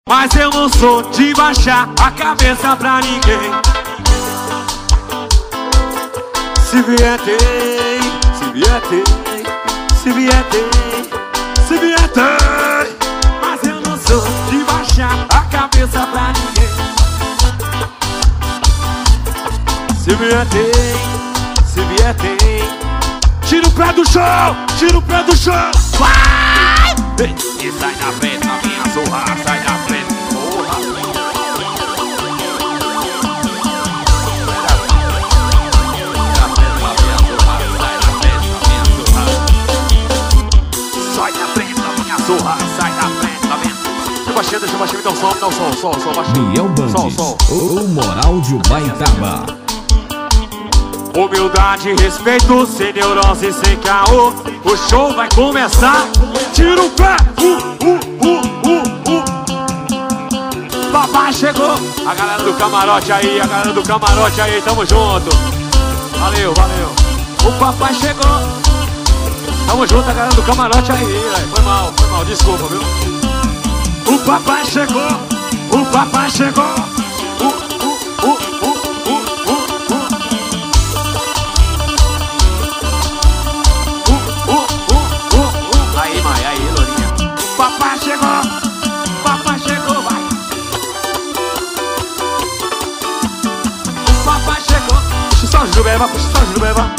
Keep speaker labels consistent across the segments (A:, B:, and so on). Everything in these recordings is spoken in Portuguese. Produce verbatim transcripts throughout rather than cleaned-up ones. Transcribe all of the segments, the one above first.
A: Mas eu não sou de baixar a cabeça pra ninguém. Se vier tem, se vier tem, se vier tem, se vier tem. Mas eu não sou de baixar a cabeça pra ninguém. Se vier tem, se vier tem. Tira o pé do chão, tira o pé do chão. Vai! E sai da frente, a minha zorra, sai da frente, porra. Sai da frente, a minha zorra, sai da frente, a minha. Deixa baixinho, deixa baixinho, então som, então som, som, som, baixinho.
B: Miel Bandes, o moral de Ubaitaba.
A: Humildade, respeito, sem neurose, sem caô. O show vai começar. Tira o pé. Uh, uh, uh, uh, uh. Papai chegou. A galera do camarote aí, a galera do camarote aí, tamo junto. Valeu, valeu. O papai chegou. Tamo junto, a galera do camarote aí, véio. Foi mal, foi mal, desculpa, viu? O papai chegou. O papai chegou. Uh, uh, uh. Papai chegou, papai chegou, vai. O papai chegou. Puxa só o Jubeba, puxa só o Jubeba.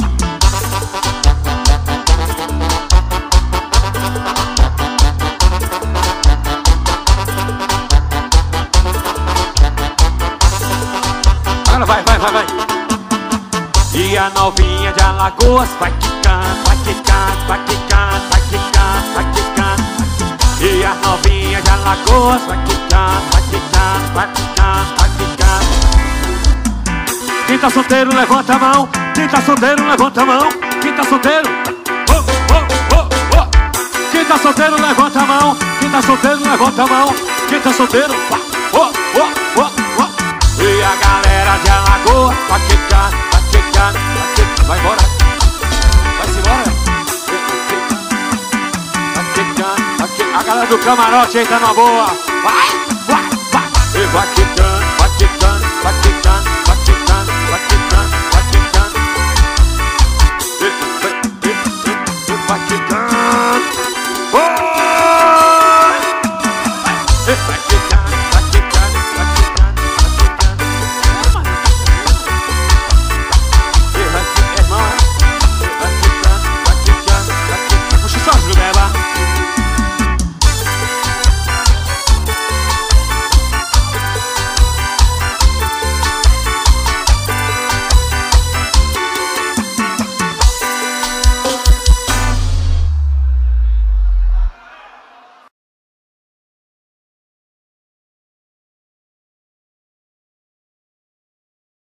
A: Agora vai, vai, vai, vai. E a novinha de Alagoas vai quicando, vai quicando, vai quicando, vai quicando, vai quicando. E a novinha de Alagoas vai quicando, vai quicando, vai quicando, vai quicando. Quem tá solteiro, levanta a mão. Quem tá solteiro, levanta a mão. Quem tá solteiro, oh, oh, oh, oh. Quem tá solteiro, levanta a mão. Quem tá solteiro, levanta a mão. Quem tá solteiro, oh, oh, oh, oh. E a galera de Alagoas vai quicando, vai quicando, vai quicando. Vai embora, vai-se embora. A galera do camarote aí tá na boa. Vai, vai, vai. E vai que